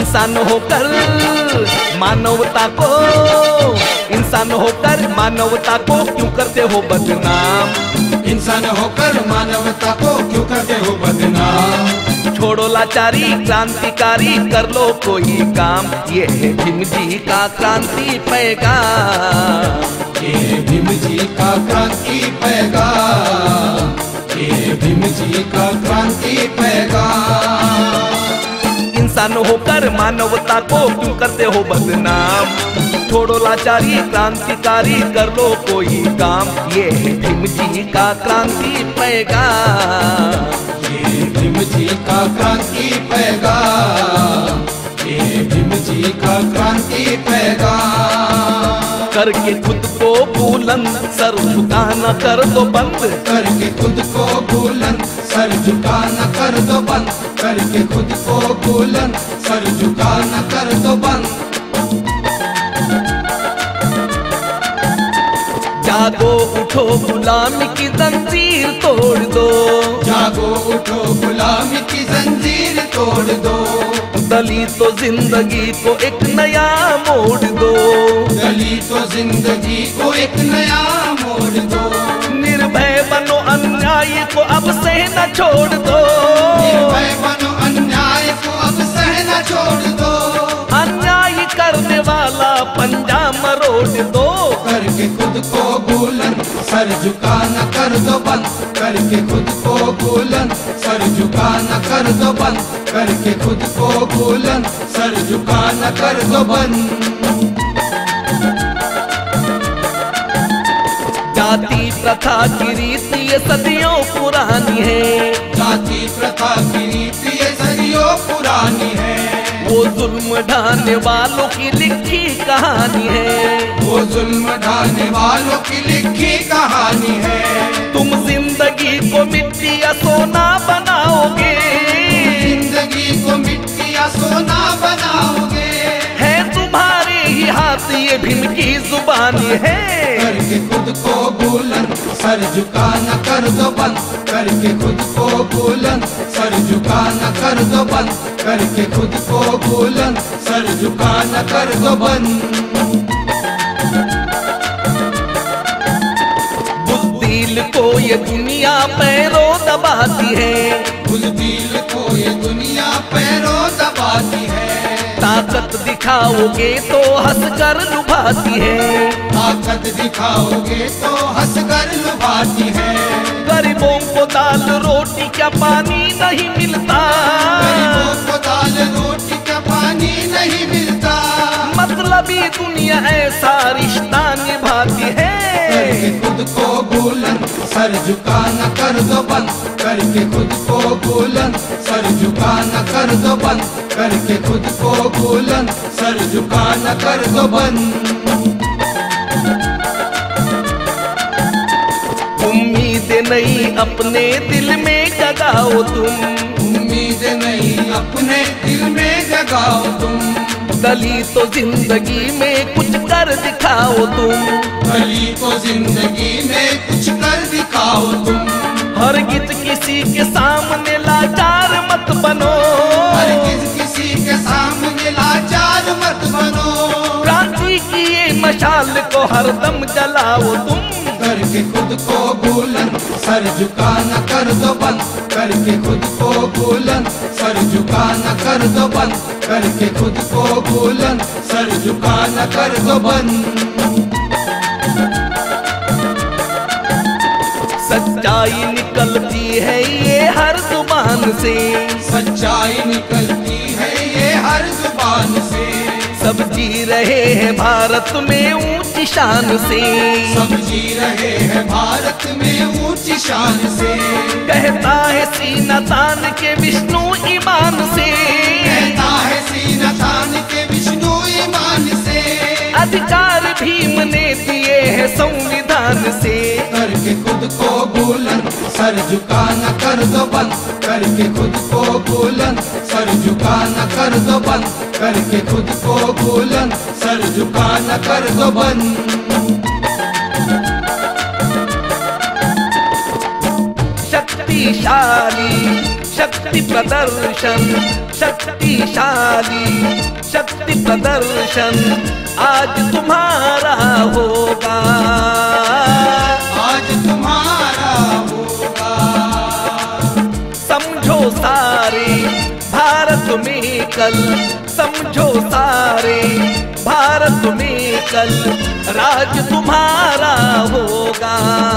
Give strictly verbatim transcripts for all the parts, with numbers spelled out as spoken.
इंसान होकर मानवता को, इंसान होकर मानवता को क्यों करते हो बदनाम? इंसान होकर मानवता को क्यों करते हो बदनाम? छोड़ो लाचारी, क्रांतिकारी कर लो कोई काम, ये है भीम जी का क्रांति पैगाम। ये भीम जी का क्रांति पैगाम, ये भीम जी का क्रांति पैगाम। इंसान होकर मानवता को क्यों करते हो बदनाम? छोड़ो लाचारी, क्रांतिकारी कर लो कोई काम, ये है भीम जी का क्रांति पैगाम। ये भीम जी का क्रांति पैगाम, ये भीम जी का क्रांति पैगाम। करके खुद को बुलंद सर झुकाना कर दो बंद, करके खुद को बुलंद सर झुकाना कर दो बंद, करके खुद को बुलंद सर झुकाना कर दो बंद। जागो उठो गुलामी की जंजीर तोड़ दो, जागो उठो गुलामी की जंजीर तोड़ दो। दलितों जिंदगी को एक नया मोड़ दो, दलितों जिंदगी को एक नया मोड़ दो। निर्भय बनो अन्याय को अब सहना छोड़ दो, निर्भय बनो अन्याय को अब सहना छोड़ दो। अन्याय करने वाला पंजा मरोड़ दो। करके खुद को बुलंद सर झुकाना कर दो बंद, करके खुद को बुलंद सर झुकाना कर दो बंद, करके खुद को बुलंद सर झुकाना कर दो बंद। जाति प्रथा की रीति ये सदियों पुरानी है, जाति प्रथा की रीति ये सदियों पुरानी है। वो जुल्म ढाने वालों की लिखी कहानी है, वो जुल्म ढाने वालों की लिखी कहानी है। तुम जिंदगी को मिट्टी या सोना बनाओगे, जिंदगी को मिट्टी या सोना बनाओगे। है तुम्हारे ही हाथ ये भीम की जुबानी है। करके खुद को बुलंद सर झुकाना कर दो बंद, करके खुद को बुलंद सर झुकाना कर दो बंद, करके खुद को बुलंद सर झुकाना कर दो बंद। बुज़दिल को ये दुनिया पैरों दबाती है, बुज़दिल को ये दुनिया पैरों दबाती है। ताकत दिखाओगे तो हंसकर लुभाती है, ताकत दिखाओगे तो हंसकर लुभाती है। गरीबों को दाल रोटी क्या पानी नहीं मिलता, गरीबों को दाल रोटी क्या पानी नहीं मिलता। मतलबी दुनिया ऐसा रिश्ता निभाती है। करके खुद को बुलंद सर झुकाना कर दो बंद, करके खुद को बुलंद सर झुकाना कर दो बंद, करके खुद को बुलंद सर झुकाना कर दो बंद। उम्मीद नहीं अपने दिल में जगाओ तुम, उम्मीद नहीं अपने दिल में जगाओ तुम। दलितों जिंदगी में कुछ कर दिखाओ तुम, दलितों जिंदगी में कुछ कर दिखाओ तुम। हरगिज किसी के सामने लाचार मत बनो, हरगिज किसी के सामने लाचार मत बनो। क्रांति की ये मशाल को हरदम जलाओ तुम। करके खुद को बुलंद सर झुकाना कर दो बंद, करके खुद को बुलंद सर झुकाना कर दो बंद, करके खुद को बुलंद सर झुकाना कर दो बंद। सच्चाई निकलती है ये हर जुबान से, सच्चाई निकलती है ये हर जुबान से। सब जी रहे हैं भारत में ऊंची शान से, सब जी रहे हैं भारत में ऊंची शान से। कहता है सीना तान के विष्णु ईमान से, कहता है सीना तान के विष्णु ईमान से। अधिकार भीम ने दिए हैं संविधान से। करके खुद को बुलंद सर झुकाना कर दो बंद, करके खुद को बुलंद सर झुकाना कर दो बंद, करके खुद को बुलंद सर झुकाना कर दो बंद। शक्तिशाली शक्ति शक्ति प्रदर्शन शक्तिशाली शक्ति प्रदर्शन आज तुम्हारा होगा, आज तुम्हारा होगा। समझो सारे भारत में कल, समझो सारे भारत में कल राज तुम्हारा होगा,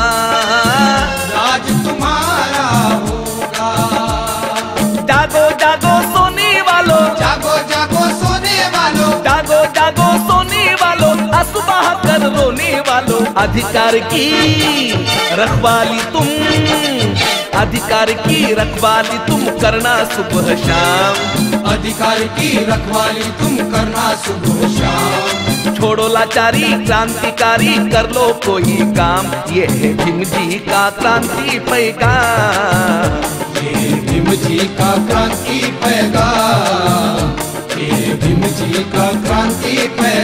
राज तुम्हारा होगा। जागो जागो सोने वालों, जागो जागो सोने वालों, जागो जागो सोने वालों, आंसू बहा कर रोने वालों, अधिकार की रखवाली तुम, अधिकार की रखवाली तुम करना सुबह शाम, अधिकार की रखवाली तुम करना सुबह शाम। छोड़ो लाचारी क्रांतिकारी कर लो कोई काम, ये है भीम जी का क्रांति पैगाम, ये भीम जी का क्रांति पैगाम, ये भीम जी का क्रांति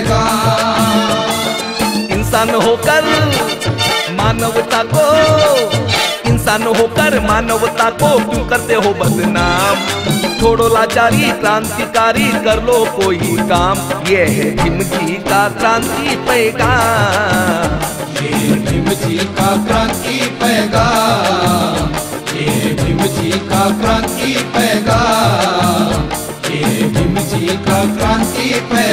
पैगाम। इंसान होकर मानवता को, इंसान होकर मानवता को क्यों करते हो बदनाम, छोड़ो लाचारी क्रांतिकारी कर लो कोई काम, ये है भीम जी का क्रांति पैगाम, ये भीम जी का क्रांति पैगाम, ये भीम जी का क्रांति पैगाम, ये भीम जी का क्रांति पैगाम।